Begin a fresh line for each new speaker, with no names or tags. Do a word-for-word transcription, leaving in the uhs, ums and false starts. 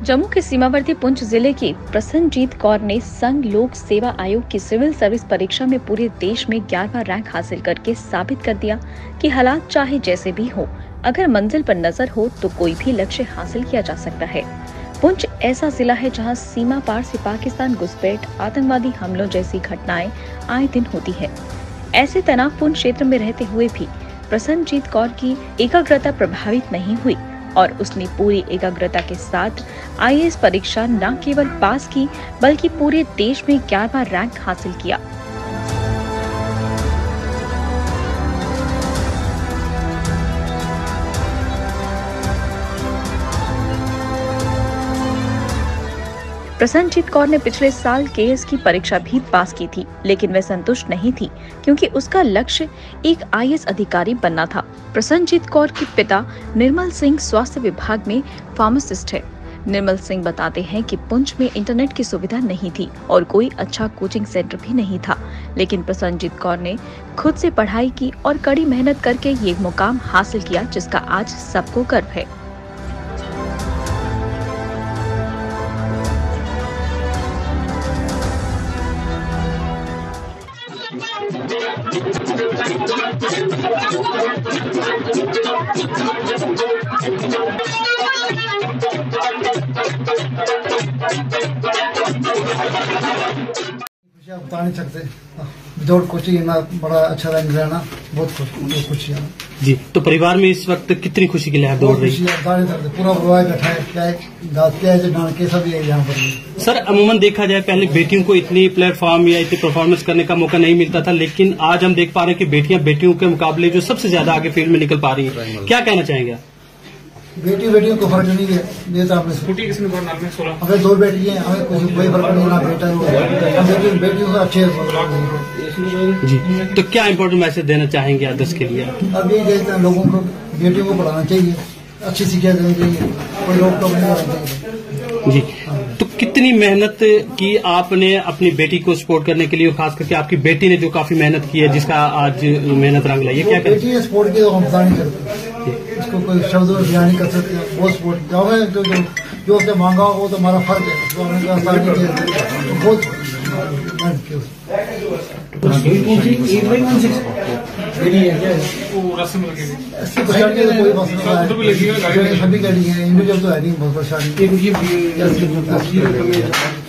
जम्मू के सीमावर्ती पुंछ जिले की प्रसन्नजीत कौर ने संघ लोक सेवा आयोग की सिविल सर्विस परीक्षा में पूरे देश में ग्यारहवां रैंक हासिल करके साबित कर दिया कि हालात चाहे जैसे भी हो, अगर मंजिल पर नजर हो तो कोई भी लक्ष्य हासिल किया जा सकता है। पुंछ ऐसा जिला है जहां सीमा पार से पाकिस्तान घुसपैठ, आतंकवादी हमलों जैसी घटनाएं आए दिन होती है। ऐसे तनावपूर्ण क्षेत्र में रहते हुए भी प्रसन्नजीत कौर की एकाग्रता प्रभावित नहीं हुई और उसने पूरी एकाग्रता के साथ आई ए एस परीक्षा न केवल पास की बल्कि पूरे देश में ग्यारहवां रैंक हासिल किया। प्रसन्नजीत कौर ने पिछले साल के ए एस की परीक्षा भी पास की थी, लेकिन वह संतुष्ट नहीं थी क्योंकि उसका लक्ष्य एक आई ए एस अधिकारी बनना था। प्रसन्नजीत कौर के पिता निर्मल सिंह स्वास्थ्य विभाग में फार्मासिस्ट है। निर्मल सिंह बताते हैं कि पुंछ में इंटरनेट की सुविधा नहीं थी और कोई अच्छा कोचिंग सेंटर भी नहीं था, लेकिन प्रसन्नजीत कौर ने खुद से पढ़ाई की और कड़ी मेहनत करके ये मुकाम हासिल किया, जिसका आज सबको गर्व है।
आप बता नहीं सकते, विदाउट कोचिंग में बड़ा अच्छा रैंक रहना बहुत खुश खुशी है
जी। तो परिवार में इस वक्त कितनी खुशी की लहर दौड़ रही है?
बता नहीं सकते, पूरा परिवार बैठा है, क्या है डाल के सब यहाँ पर।
सर, अमूमन देखा जाए पहले बेटियों को इतनी प्लेटफॉर्म या इतनी परफॉर्मेंस करने का मौका नहीं मिलता था, लेकिन आज हम देख पा रहे हैं कि बेटियां बेटियों के मुकाबले जो सबसे ज्यादा आगे फील्ड में निकल पा रही है। क्या कहना चाहेंगे?
बेटी बेटियों को फर्क नहीं है, ये तो आपने
स्कूटी किसने बोला? नाम में सोलह
हमें दो बेटी हैं, हमें कोई कोई फर्क नहीं, ना बेटा हम बेटी बेटियों को अच्छे
जी। तो क्या इम्पोर्टेंट मैसेज देना चाहेंगे आदर्श के लिए?
अब यही देखते हैं, लोगों को बेटियों को पढ़ाना चाहिए, अच्छी शिक्षा देनी चाहिए, कोई रोक टोक नहीं करना चाहिए
जी। तो कितनी मेहनत की आपने अपनी बेटी को सपोर्ट करने के लिए, खास करके आपकी बेटी ने जो काफी मेहनत की है, जिसका आज मेहनत रंग लाई है, क्या
बेटी है सपोर्ट की तो हम बता नहीं सकते, इसको कोई शब्द में बयान नहीं कर सकते। वो सपोर्ट जो है जो जो जो उसने मांगा वो तो हमारा फर्ज है, तो हमने आसानी की तो बहुत इसकी परेशानी कोई मसला है, सभी गाड़ी है, इंडिविजुअल तो है नहीं बहुत परेशानी।